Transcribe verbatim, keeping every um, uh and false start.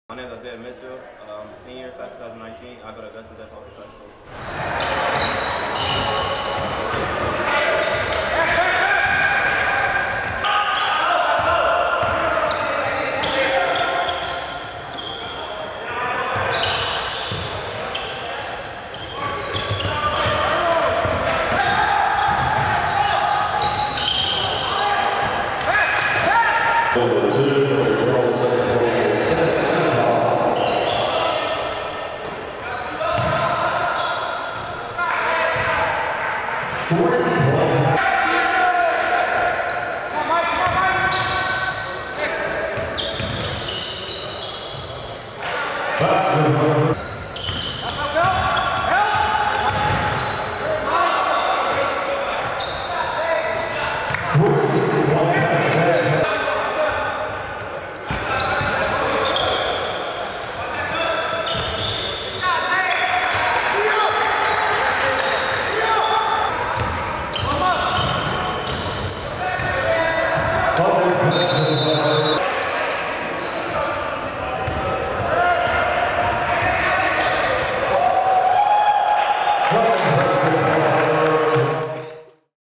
My name is Isaiah Mitchell. I'm a senior, class two thousand nineteen. I go to Augustus at High School. Public